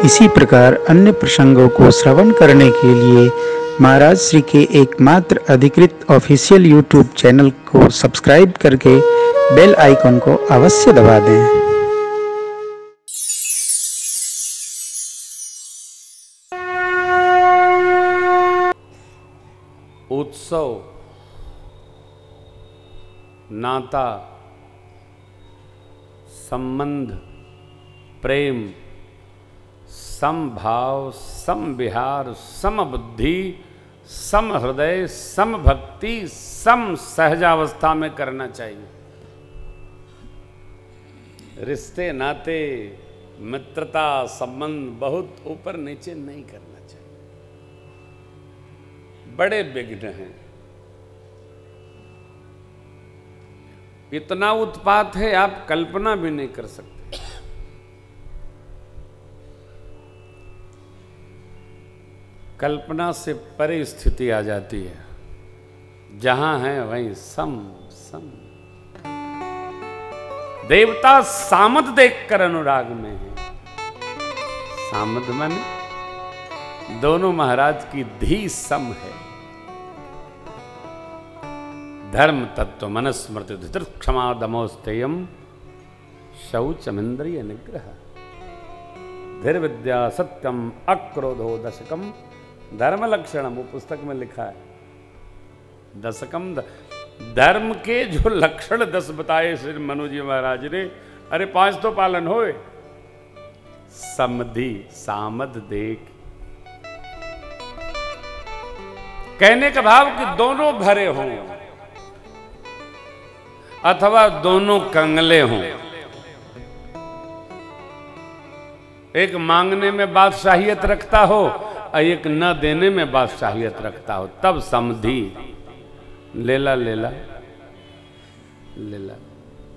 इसी प्रकार अन्य प्रसंगों को श्रवण करने के लिए महाराज श्री के एकमात्र अधिकृत ऑफिशियल यूट्यूब चैनल को सब्सक्राइब करके बेल आइकन को अवश्य दबा दें। उत्सव, नाता, संबंध, प्रेम, समभाव, समविहार, समबुद्धि, समहृदय, समभक्ति, सम सहजावस्था में करना चाहिए। रिश्ते, नाते, मित्रता, संबंध बहुत ऊपर नीचे नहीं करना चाहिए। बड़े विघ्न हैं। इतना उत्पात है आप कल्पना भी नहीं कर सकते। कल्पना से परे स्थिति आ जाती है। जहां है वहीं सम सम। देवता सामद देखकर अनुराग में है। सामद मन दोनों महाराज की धी सम है। धर्म तत्व मनस्मृति धृत क्षमा दमोस्तेयम शौचमिंद्रिय निग्रह धीर विद्या सत्यम अक्रोधो दशकम धर्म लक्षणम। वो पुस्तक में लिखा है दशकम। धर्म के जो लक्षण 10 बताए श्री मनु जी महाराज ने, अरे 5 तो पालन होए। समधि सामद देख, कहने का भाव कि दोनों भरे हों अथवा दोनों कंगले हों। एक मांगने में बादशाहियत रखता हो और एक न देने में बादशाहियत रखता हो, तब समधि। लेला लेला लेला।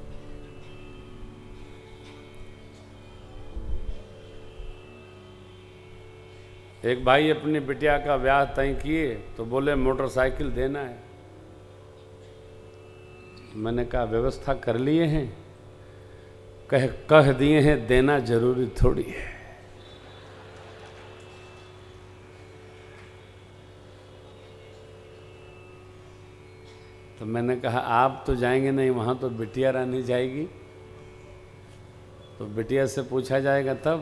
एक भाई अपनी बिटिया का ब्याह तय किए तो बोले मोटरसाइकिल देना है। मैंने कहा व्यवस्था कर लिए हैं? कह दिए हैं, देना जरूरी थोड़ी है। तो मैंने कहा आप तो जाएंगे नहीं, वहां तो बिटिया रानी जाएगी। तो बिटिया से पूछा जाएगा तब?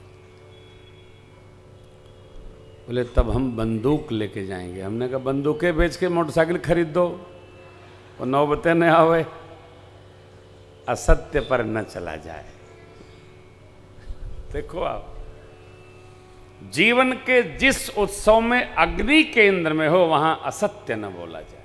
बोले तब हम बंदूक लेके जाएंगे। हमने कहा बंदूकें बेच के मोटरसाइकिल खरीद दो, वो नौबतें न आवे, असत्य पर न चला जाए। देखो आप, जीवन के जिस उत्सव में अग्नि केंद्र में हो वहां असत्य न बोला जाए।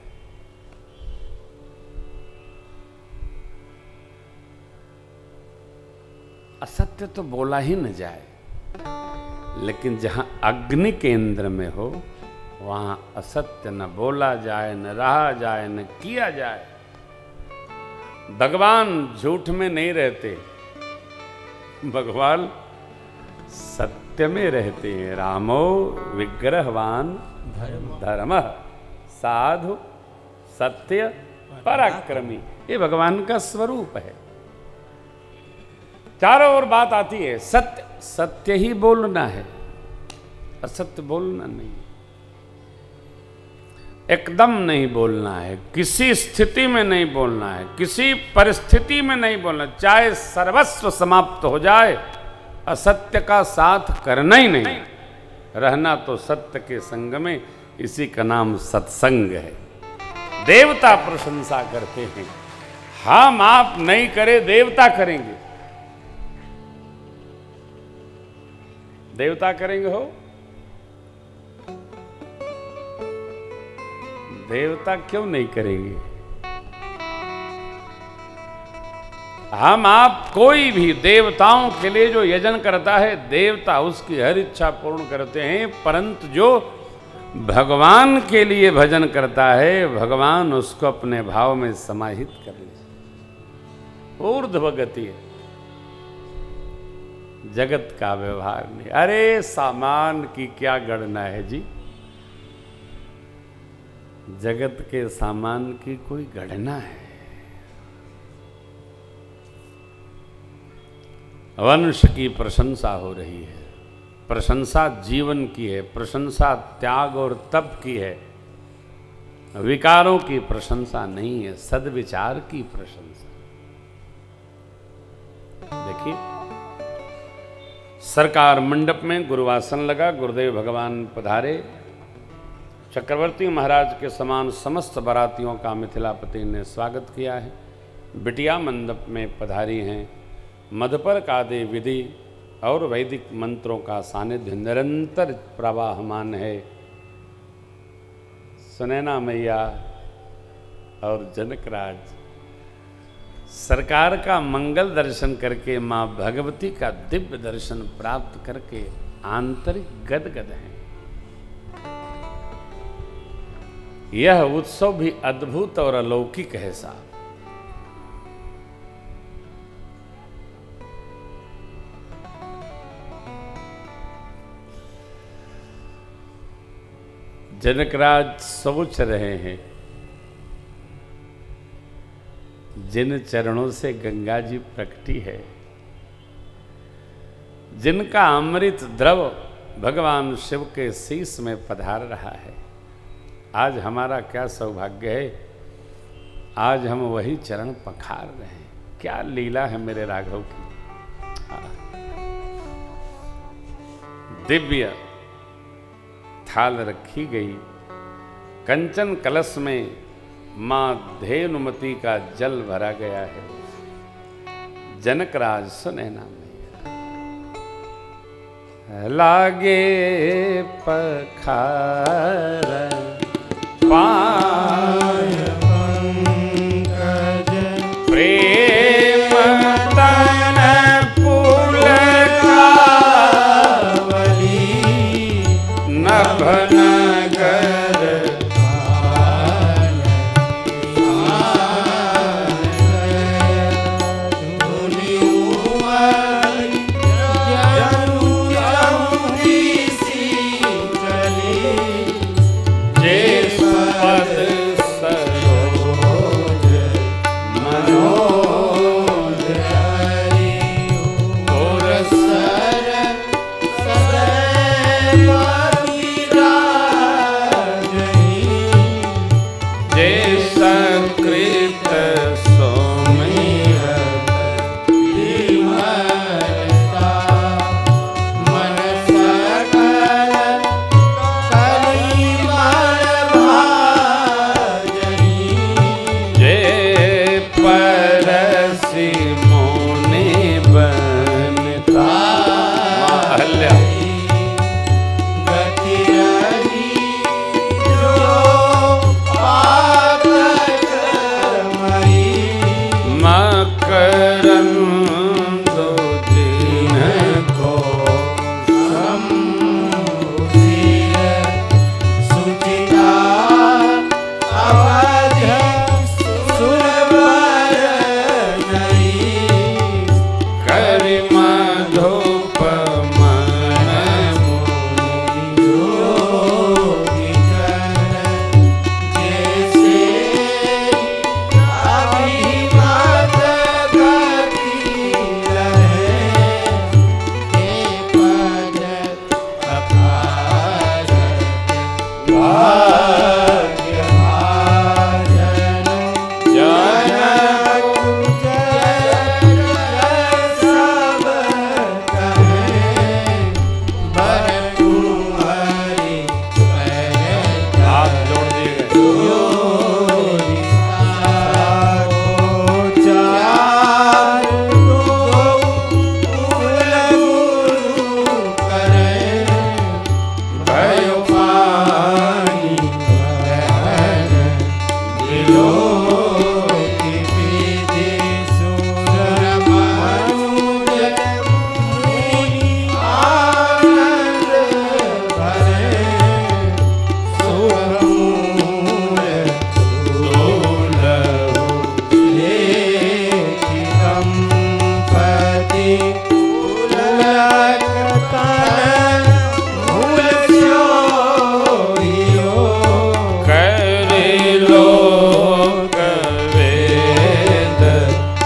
असत्य तो बोला ही न जाए, लेकिन जहां अग्नि केंद्र में हो वहां असत्य न बोला जाए, न रहा जाए, न किया जाए। भगवान झूठ में नहीं रहते, भगवान सत्य में रहते हैं। रामो विग्रहवान धर्म साधु सत्य पराक्रमी, ये भगवान का स्वरूप है। चारों ओर बात आती है, सत्य सत्य ही बोलना है, असत्य बोलना नहीं, एकदम नहीं बोलना है, किसी स्थिति में नहीं बोलना है, किसी परिस्थिति में नहीं बोलना। चाहे सर्वस्व समाप्त हो जाए, असत्य का साथ करना ही नहीं। रहना तो सत्य के संग में, इसी का नाम सत्संग है। देवता प्रशंसा करते हैं, हम आप नहीं करे देवता करेंगे। देवता करेंगे हो, देवता क्यों नहीं करेंगे? हम आप कोई भी देवताओं के लिए जो यजन करता है, देवता उसकी हर इच्छा पूर्ण करते हैं। परंतु जो भगवान के लिए भजन करता है, भगवान उसको अपने भाव में समाहित कर ले। ऊर्ध्व गति है, जगत का व्यवहार नहीं। अरे सामान की क्या गणना है जी, जगत के सामान की कोई गणना है? वंश की प्रशंसा हो रही है, प्रशंसा जीवन की है, प्रशंसा त्याग और तप की है, विकारों की प्रशंसा नहीं है, सद्विचार की प्रशंसा। देखिए, सरकार मंडप में गुरुवासन लगा, गुरुदेव भगवान पधारे। चक्रवर्ती महाराज के समान समस्त बारातियों का मिथिलापति ने स्वागत किया है। बिटिया मंडप में पधारी हैं। मधुपर आदि विधि और वैदिक मंत्रों का सानिध्य निरंतर प्रवाहमान है। सुनैना मैया और जनकराज सरकार का मंगल दर्शन करके मां भगवती का दिव्य दर्शन प्राप्त करके आंतरिक गदगद हैं। यह उत्सव भी अद्भुत और अलौकिक है साहब। जनकराज सोच रहे हैं, जिन चरणों से गंगा जी प्रकटी है, जिनका अमृत द्रव भगवान शिव के शीश में पधार रहा है, आज हमारा क्या सौभाग्य है, आज हम वही चरण पखार रहे हैं। क्या लीला है मेरे राघव की। दिव्य थाल रखी गई, कंचन कलश में मां धेनुमती का जल भरा गया है। जनकराज सुनैना मैया लागे पखार पाय पंकज प्रेम तन पुलकावली नभनगर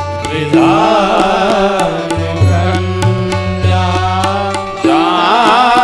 विधान कन्या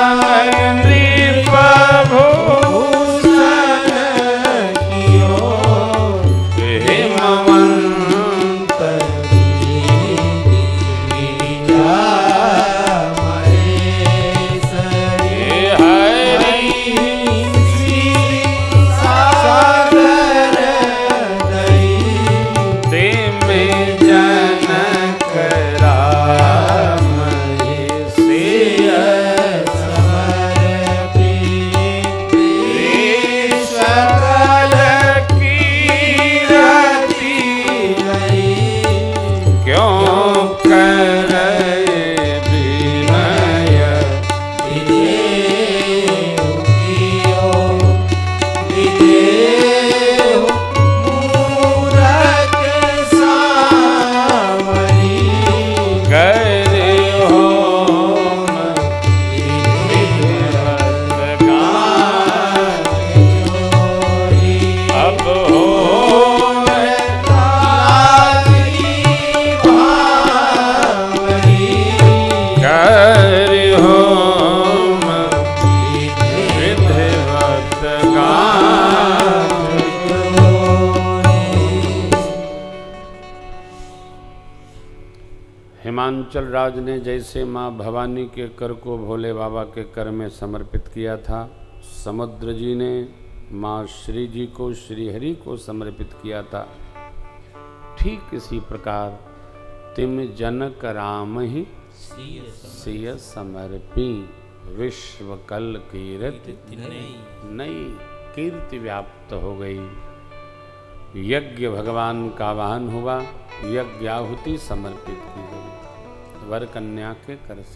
हिमाचल राज ने जैसे माँ भवानी के कर को भोले बाबा के कर में समर्पित किया था, समुद्र जी ने माँ श्री जी को श्रीहरि को समर्पित किया था, ठीक इसी प्रकार तिम जनक राम ही सिय समर्पी, विश्व कल कीर्ति नई कीर्ति व्याप्त हो गई। यज्ञ भगवान का वाहन हुआ, यज्ञ आहुति समर्पित की गई वर कन्या के कर से।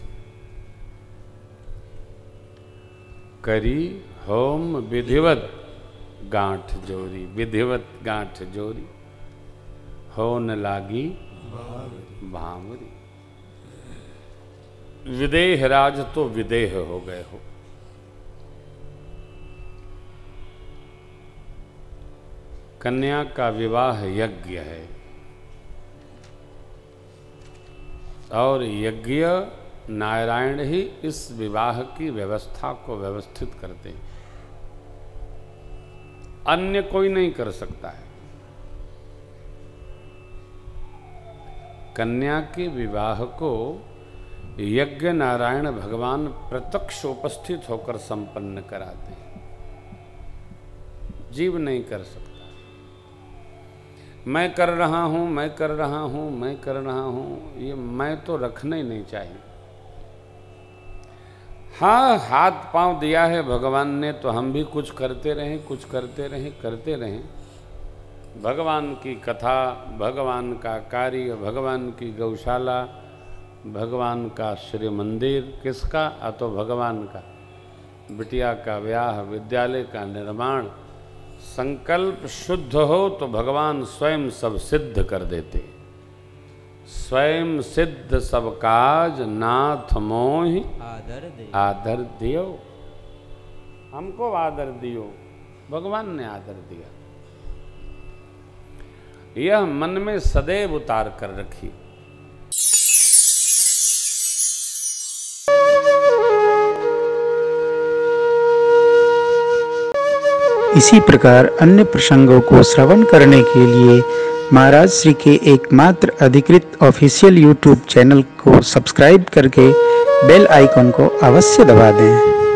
करी होम विधिवत गांठ जोरी, विधिवत गांठ जोरी, हो न लागी भामरी। विदेह राज तो विदेह हो गए हो। कन्या का विवाह यज्ञ है और यज्ञ नारायण ही इस विवाह की व्यवस्था को व्यवस्थित करते हैं, अन्य कोई नहीं कर सकता है। कन्या के विवाह को यज्ञ नारायण भगवान प्रत्यक्ष उपस्थित होकर संपन्न कराते हैं, जीव नहीं कर सकता। मैं कर रहा हूं, मैं कर रहा हूं, मैं कर रहा हूं, ये मैं तो रखना ही नहीं चाहिए। हाँ, हाथ पांव दिया है भगवान ने तो हम भी कुछ करते रहें, कुछ करते रहें, करते रहें। भगवान की कथा, भगवान का कार्य, भगवान की गौशाला, भगवान का श्री मंदिर, किसका? तो भगवान का। बिटिया का ब्याह, विद्यालय का निर्माण, संकल्प शुद्ध हो तो भगवान स्वयं सब सिद्ध कर देते। स्वयं सिद्ध सब काज, नाथ मोहि आदर दियो। हमको आदर दियो, भगवान ने आदर दिया। यह मन में सदैव उतार कर रखिए। इसी प्रकार अन्य प्रसंगों को श्रवण करने के लिए महाराज श्री के एकमात्र अधिकृत ऑफिशियल यूट्यूब चैनल को सब्सक्राइब करके बेल आइकन को अवश्य दबा दें।